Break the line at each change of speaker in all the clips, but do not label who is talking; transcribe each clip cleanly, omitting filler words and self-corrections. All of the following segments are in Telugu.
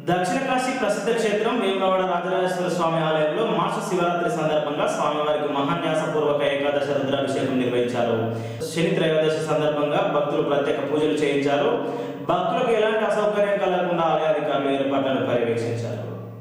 దక్షిణ కాశీ ప్రసిద్ధ క్షేత్రం వేములవాడ రాజరాజేశ్వర స్వామి ఆలయంలో మాస శివరాత్రి సందర్భంగా స్వామివారికి మహాన్యాసపూర్వక ఏకాదశ రుద్రాభిషేకం నిర్వహించారు. శని త్రయోదశి సందర్భంగా భక్తులు ప్రత్యేక పూజలు చేయించారు. భక్తులకు ఎలాంటి అసౌకర్యం కలగకుండా ఆలయ అధికారులు ఏర్పాట్లను పర్యవేక్షించారు.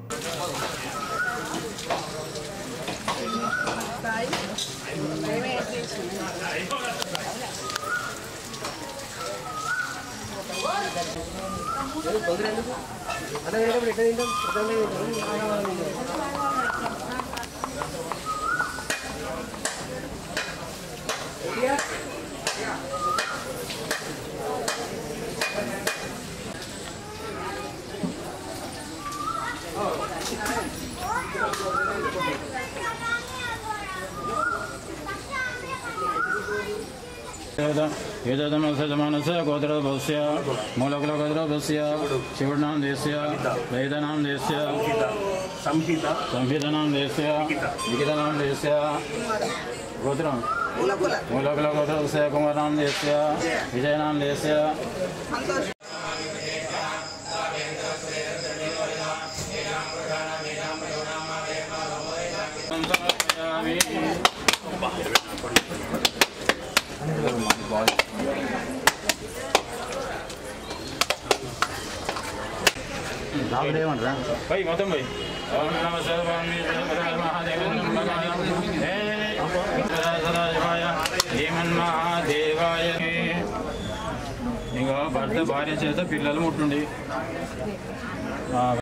यजमानस्य गोत्रस्य मूलकुलगोत्रस्य शिवनाम देशस्य वेदनाम देशस्य संहितानाम देशस्य लिखितनाम देशस्य गोत्रम मूलकुलगोत्रस्य कुमारनाम देशस्य विजयनाम देशस्य भाई गौतम भाई ओम नमः सर्वाणि महादेवाय ఇంకా భర్త భార్య చేత పిల్లలు ముట్టుండి